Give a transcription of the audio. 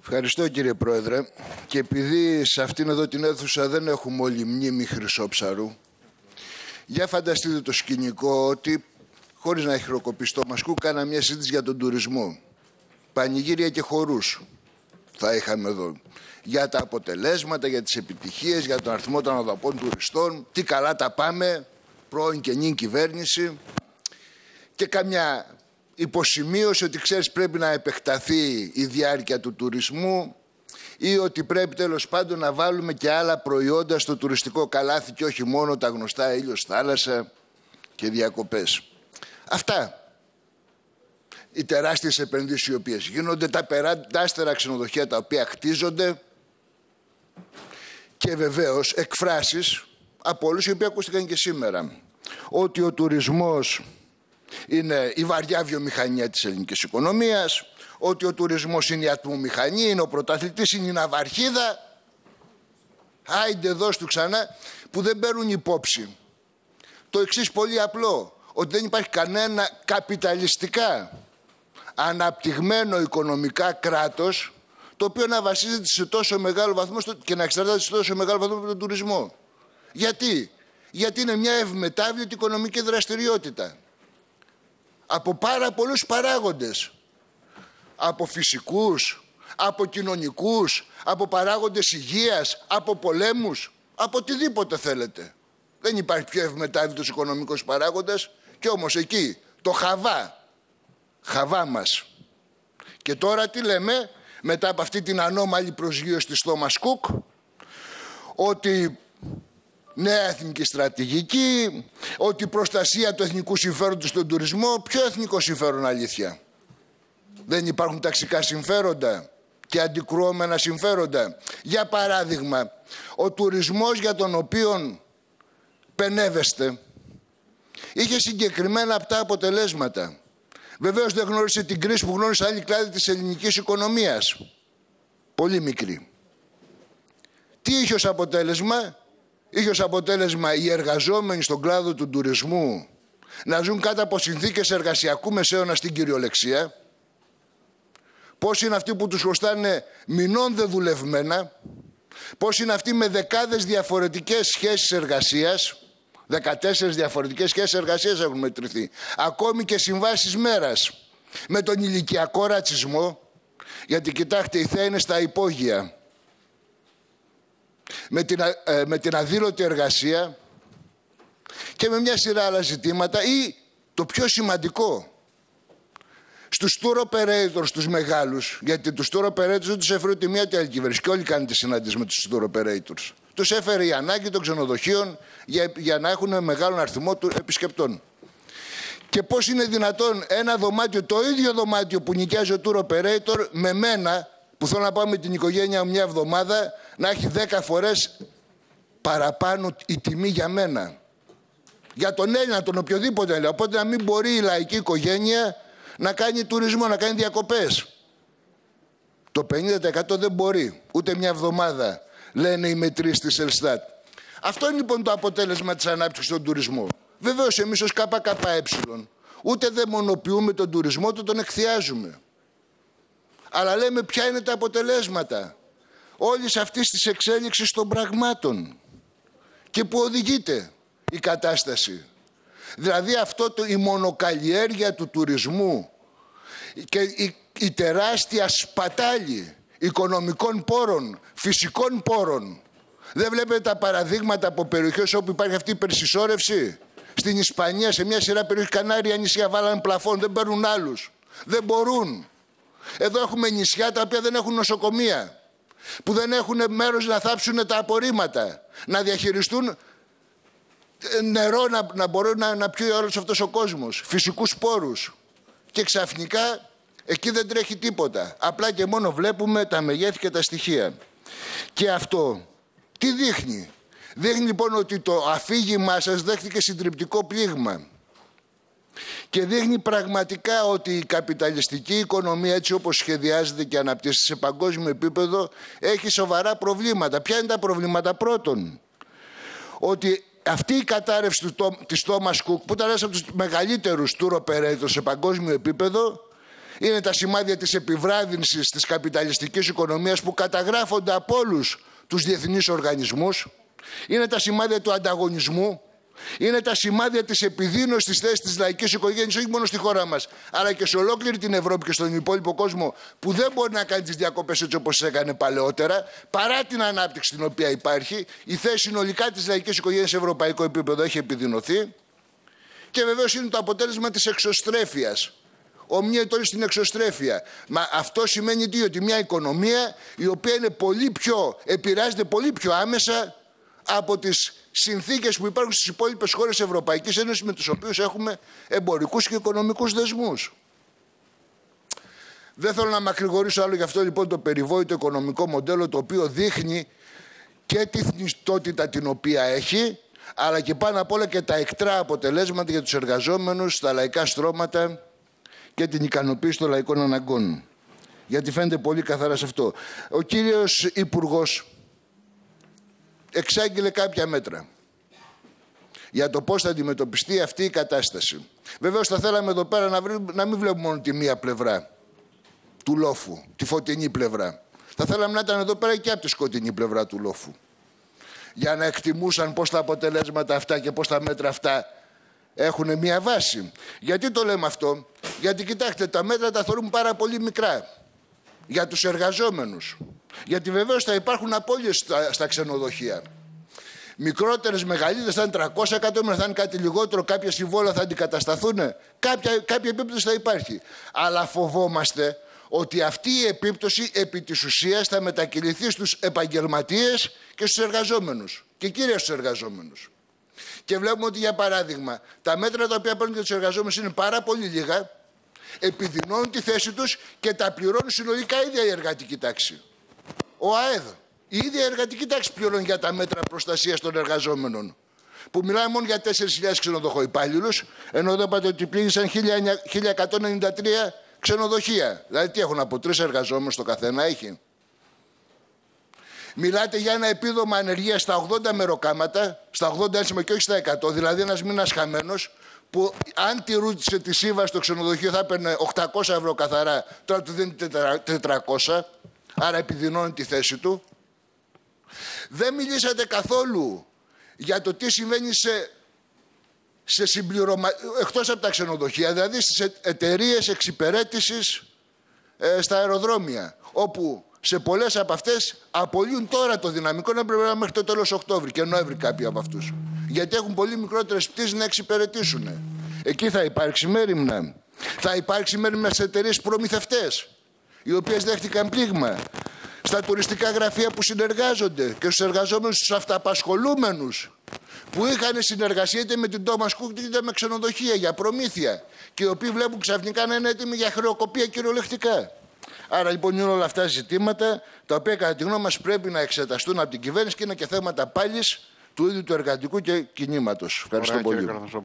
Ευχαριστώ κύριε Πρόεδρε. Και επειδή σε αυτήν εδώ την αίθουσα δεν έχουμε όλοι μνήμη Χρυσόψαρου, για φανταστείτε το σκηνικό ότι, χωρίς να έχει χειροκοπήσει το Μασκού, κάνα μια συζήτηση για τον τουρισμό. Πανηγύρια και χορούς θα είχαμε εδώ. Για τα αποτελέσματα, για τις επιτυχίες, για τον αριθμό των οδαπών τουριστών, τι καλά τα πάμε, πρώην και νυν κυβέρνηση, και καμιά υποσημείωση ότι ξέρεις πρέπει να επεκταθεί η διάρκεια του τουρισμού ή ότι πρέπει τέλος πάντων να βάλουμε και άλλα προϊόντα στο τουριστικό καλάθι και όχι μόνο τα γνωστά ήλιος, θάλασσα και διακοπές. Αυτά. Οι τεράστιες επενδύσεις οι οποίες γίνονται, τα περάστερα ξενοδοχεία τα οποία χτίζονται και βεβαίως εκφράσεις από όλους οι οποίοι ακούστηκαν και σήμερα ότι ο τουρισμός είναι η βαριά βιομηχανία της ελληνικής οικονομίας, ότι ο τουρισμός είναι η ατμομηχανή, είναι ο πρωταθλητής, είναι η ναυαρχίδα. Άιντε δώσ' του ξανά, που δεν παίρνουν υπόψη το εξής πολύ απλό, ότι δεν υπάρχει κανένα καπιταλιστικά αναπτυγμένο οικονομικά κράτος το οποίο να βασίζεται σε τόσο μεγάλο βαθμό και να εξαρτάται σε τόσο μεγάλο βαθμό από τον τουρισμό. Γιατί? Γιατί είναι μια ευμετάβλητη οικονομική δραστηριότητα από πάρα πολλούς παράγοντες, από φυσικούς, από κοινωνικούς, από παράγοντες υγείας, από πολέμους, από οτιδήποτε θέλετε. Δεν υπάρχει πιο ευμετάβλητος οικονομικός παράγοντας και όμως εκεί το χαβά μας. Και τώρα τι λέμε μετά από αυτή την ανώμαλη προσγείωση της Thomas Cook, ότι νέα εθνική στρατηγική, ότι η προστασία του εθνικού συμφέροντος στον τουρισμό. Ποιο εθνικό συμφέρον αλήθεια? Δεν υπάρχουν ταξικά συμφέροντα και αντικρουόμενα συμφέροντα? Για παράδειγμα, ο τουρισμός για τον οποίο πενεύεστε είχε συγκεκριμένα αυτά αποτελέσματα. Βεβαίως δεν γνώρισε την κρίση που γνώρισε άλλη κλάδη της ελληνικής οικονομίας. Πολύ μικρή. Τι είχε ως αποτέλεσμα? Είχε ως αποτέλεσμα οι εργαζόμενοι στον κλάδο του τουρισμού να ζουν κάτω από συνθήκες εργασιακού μεσαίωνα στην κυριολεξία. Πώς είναι αυτοί που τους χρωστάνε μηνών δε δουλευμένα. Πώς είναι αυτοί με δεκάδες διαφορετικές σχέσεις εργασίας. 14 διαφορετικές σχέσεις εργασίας έχουν μετρηθεί. Ακόμη και συμβάσεις μέρας. Με τον ηλικιακό ρατσισμό. Γιατί κοιτάξτε, η θέα είναι στα υπόγεια. Με την αδήλωτη εργασία και με μια σειρά άλλα ζητήματα, ή το πιο σημαντικό, στους tour operators τους μεγάλους, γιατί τους tour operators δεν τους έφερε ούτε μία ούτε άλλη κυβέρνηση και όλοι κάνουν τις συνάντησεις με τους tour operators. Τους έφερε η ανάγκη των ξενοδοχείων για να έχουν μεγάλον αριθμό επισκεπτών. Και πώς είναι δυνατόν ένα δωμάτιο, το ίδιο δωμάτιο που νοικιάζει ο tour operator, με μένα που θέλω να πάω με την οικογένεια μου μια εβδομάδα, να έχει 10 φορές παραπάνω η τιμή για μένα. Για τον Έλληνα, τον οποιοδήποτε Έλληνα. Οπότε να μην μπορεί η λαϊκή οικογένεια να κάνει τουρισμό, να κάνει διακοπές. Το 50% δεν μπορεί. Ούτε μια εβδομάδα, λένε οι μετρήσεις της Ελστάτ. Αυτό είναι λοιπόν το αποτέλεσμα της ανάπτυξης στον τουρισμό. Βεβαίως εμείς ως ΚΚΕ ούτε δαιμονοποιούμε τον τουρισμό, τον εκθιάζουμε. Αλλά λέμε ποια είναι τα αποτελέσματα όλης αυτής της εξέλιξης των πραγμάτων και που οδηγείται η κατάσταση. Δηλαδή η μονοκαλλιέργεια του τουρισμού και η τεράστια σπατάλη οικονομικών πόρων, φυσικών πόρων. Δεν βλέπετε τα παραδείγματα από περιοχές όπου υπάρχει αυτή η υπερσυσσόρευση? Στην Ισπανία, σε μια σειρά περιοχή, Κανάρια νησιά βάλανε πλαφόν, δεν παίρνουν άλλους. Δεν μπορούν. Εδώ έχουμε νησιά τα οποία δεν έχουν νοσοκομεία, που δεν έχουν μέρος να θάψουν τα απορρίμματα, να διαχειριστούν νερό, να μπορεί να πιει όλος αυτός ο κόσμος, φυσικούς πόρους. Και ξαφνικά εκεί δεν τρέχει τίποτα. Απλά και μόνο βλέπουμε τα μεγέθη και τα στοιχεία. Και αυτό τι δείχνει? Δείχνει λοιπόν ότι το αφήγημά σας δέχτηκε συντριπτικό πλήγμα. Και δείχνει πραγματικά ότι η καπιταλιστική οικονομία, έτσι όπως σχεδιάζεται και αναπτύσσεται σε παγκόσμιο επίπεδο, έχει σοβαρά προβλήματα. Ποια είναι τα προβλήματα? Πρώτον, ότι αυτή η κατάρρευση της Thomas Cook, που ήταν ένας από τους μεγαλύτερους tour operators σε παγκόσμιο επίπεδο, Είναι τα σημάδια της επιβράδυνσης της καπιταλιστικής οικονομίας που καταγράφονται από όλους τους διεθνείς οργανισμούς. Είναι τα σημάδια του ανταγωνισμού. Είναι τα σημάδια της επιδείνωσης της θέσης της λαϊκής οικογένειας, όχι μόνο στη χώρα μας, αλλά και σε ολόκληρη την Ευρώπη και στον υπόλοιπο κόσμο, που δεν μπορεί να κάνει τις διακοπές έτσι όπως τις έκανε παλαιότερα, παρά την ανάπτυξη την οποία υπάρχει. Η θέση συνολικά της λαϊκής οικογένειας σε ευρωπαϊκό επίπεδο έχει επιδεινωθεί. Και βεβαίως είναι το αποτέλεσμα της εξωστρέφειας. Ομνίεται όλοι στην εξωστρέφεια. Μα αυτό σημαίνει τι? Ότι μια οικονομία η οποία είναι επηρεάζεται πολύ πιο άμεσα από τις συνθήκες που υπάρχουν στις υπόλοιπες χώρες Ευρωπαϊκής Ένωσης, με τους οποίους έχουμε εμπορικούς και οικονομικούς δεσμούς. Δεν θέλω να μακρηγορήσω άλλο, γι' αυτό λοιπόν το περιβόητο οικονομικό μοντέλο, το οποίο δείχνει και τη θνηστότητα την οποία έχει, αλλά και πάνω απ' όλα και τα εκτρά αποτελέσματα για τους εργαζόμενους, τα λαϊκά στρώματα και την ικανοποίηση των λαϊκών αναγκών. Γιατί φαίνεται πολύ καθαρά σε αυτό. Ο κύριος Υπουργός εξάγγειλε κάποια μέτρα για το πώς θα αντιμετωπιστεί αυτή η κατάσταση. Βεβαίως θα θέλαμε εδώ πέρα να μην βλέπουμε μόνο τη μία πλευρά του λόφου, τη φωτεινή πλευρά. Θα θέλαμε να ήταν εδώ πέρα και από τη σκοτεινή πλευρά του λόφου, για να εκτιμούσαν πώς τα αποτελέσματα αυτά και πώς τα μέτρα αυτά έχουν μία βάση. Γιατί το λέμε αυτό? Γιατί κοιτάξτε, τα μέτρα τα θεωρούμε πάρα πολύ μικρά για τους εργαζόμενους. Γιατί βεβαίως θα υπάρχουν απώλειες στα ξενοδοχεία. Μικρότερες, μεγαλύτερες, θα είναι 300 εκατομμύρια, θα είναι κάτι λιγότερο, κάποια συμβόλαια θα αντικατασταθούν. Κάποια επίπτωση θα υπάρχει. Αλλά φοβόμαστε ότι αυτή η επίπτωση επί της ουσίας θα μετακυληθεί στους επαγγελματίες και στους εργαζόμενους. Και κυρίως στους εργαζόμενους. Και βλέπουμε ότι, για παράδειγμα, τα μέτρα τα οποία παίρνουν για τους εργαζόμενους είναι πάρα πολύ λίγα, επιδεινώνουν τη θέση τους και τα πληρώνουν συνολικά η ίδια η εργατική τάξη. Ο ΑΕΔ, η ίδια η εργατική τάξη πληρώνει για τα μέτρα προστασίας των εργαζόμενων. Που μιλάμε μόνο για 4.000 ξενοδοχοϊπάλληλους, ενώ εδώ είπατε ότι πλήγησαν 1.193 ξενοδοχεία. Δηλαδή, τι έχουν, από 3 εργαζόμενους το καθένα έχει? Μιλάτε για ένα επίδομα ανεργίας στα 80 μεροκάματα, στα 80 ένσημα και όχι στα 100, δηλαδή ένας μήνας χαμένος, που αν τηρούσε τη σύμβαση στο ξενοδοχείο θα έπαιρνε 800 ευρώ καθαρά, τώρα του δίνει 400, άρα επιδεινώνει τη θέση του. Δεν μιλήσατε καθόλου για το τι συμβαίνει εκτός από τα ξενοδοχεία, δηλαδή στις εταιρείες εξυπηρέτησης στα αεροδρόμια, όπου σε πολλές από αυτές απολύουν τώρα το δυναμικό, να πρέπει να μέχρι το τέλος Οκτώβρη και Νοέμβρη κάποιοι από αυτούς. Γιατί έχουν πολύ μικρότερες πτήσεις να εξυπηρετήσουν. Εκεί θα υπάρξει μέριμνα. Θα υπάρξει μέριμνα στις εταιρείες προμηθευτές, οι οποίες δέχτηκαν πλήγμα. Στα τουριστικά γραφεία που συνεργάζονται και στους εργαζόμενους, στους αυταπασχολούμενους που είχαν συνεργασία είτε με την Thomas Cook είτε με ξενοδοχεία για προμήθεια και οι οποίοι βλέπουν ξαφνικά να είναι έτοιμοι για χρεοκοπία κυριολεκτικά. Άρα λοιπόν είναι όλα αυτά ζητήματα τα οποία κατά τη γνώμη μας πρέπει να εξεταστούν από την κυβέρνηση και είναι και θέματα πάλις του ίδιου του εργατικού και κινήματος. Ευχαριστώ πολύ.